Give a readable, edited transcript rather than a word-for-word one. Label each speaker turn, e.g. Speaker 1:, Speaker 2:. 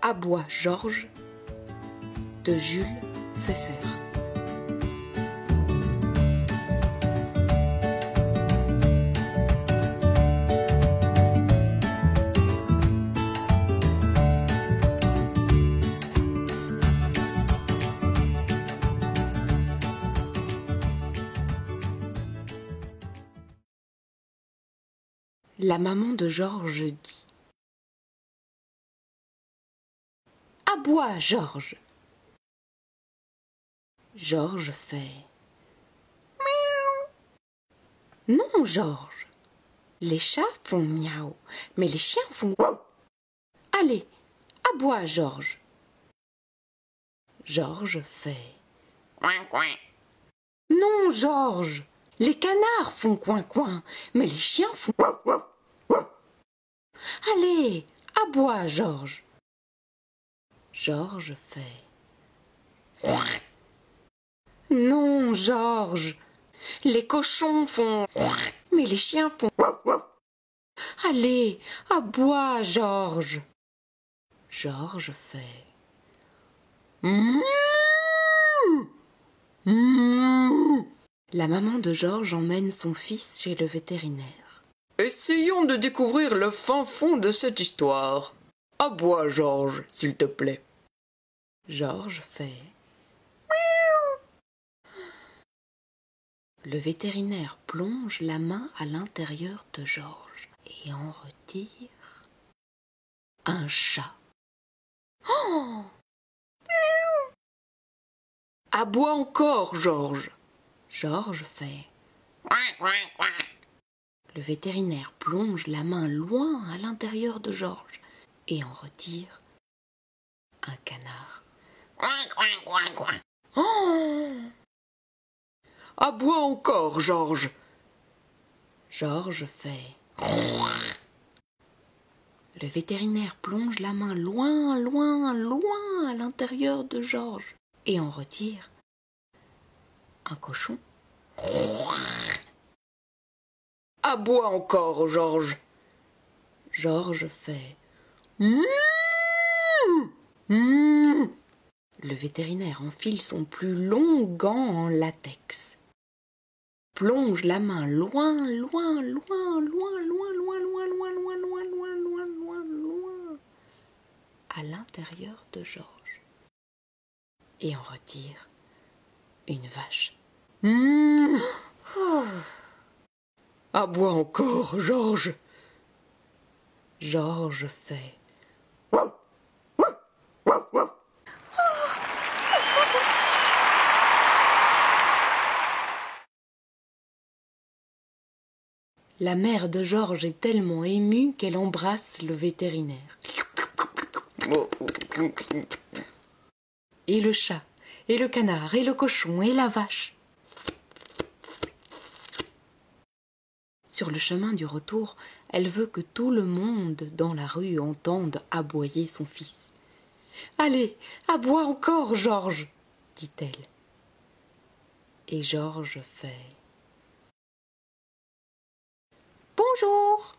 Speaker 1: Aboie Georges de Jules Pfeffer. La maman de Georges dit: Aboie, Georges. Georges fait: Miaou. Non, Georges. Les chats font miaou, mais les chiens font wow. Allez, aboie, Georges. Georges fait: Coin, coin. Non, Georges. Les canards font coin, coin, mais les chiens font wow, wow, wow. Allez, aboie, Georges. Georges fait: Non, Georges. Les cochons font mais les chiens font Allez, aboie, Georges. Georges fait: La maman de Georges emmène son fils chez le vétérinaire.
Speaker 2: Essayons de découvrir le fin fond de cette histoire. Aboie, Georges, s'il te plaît.
Speaker 1: Georges fait: Le vétérinaire plonge la main à l'intérieur de Georges et en retire un chat. Oh!
Speaker 2: Aboie encore, Georges.
Speaker 1: Georges fait: Le vétérinaire plonge la main loin à l'intérieur de Georges et en retire un canard. Oh!
Speaker 2: Aboie encore, Georges.
Speaker 1: Georges fait: Le vétérinaire plonge la main loin, loin, loin à l'intérieur de Georges et en retire un cochon.
Speaker 2: Aboie encore, Georges.
Speaker 1: Georges fait: Le vétérinaire enfile son plus long gant en latex, plonge la main loin, loin, loin, loin, loin, loin, loin, loin, loin, loin, loin, loin, loin, loin, à l'intérieur de Georges et en retire une vache.
Speaker 2: Aboie encore, Georges.
Speaker 1: Georges fait: La mère de Georges est tellement émue qu'elle embrasse le vétérinaire. Et le chat, et le canard, et le cochon, et la vache. Sur le chemin du retour, elle veut que tout le monde dans la rue entende aboyer son fils. « Allez, aboie encore, Georges !» dit-elle. Et Georges fait: Bonjour.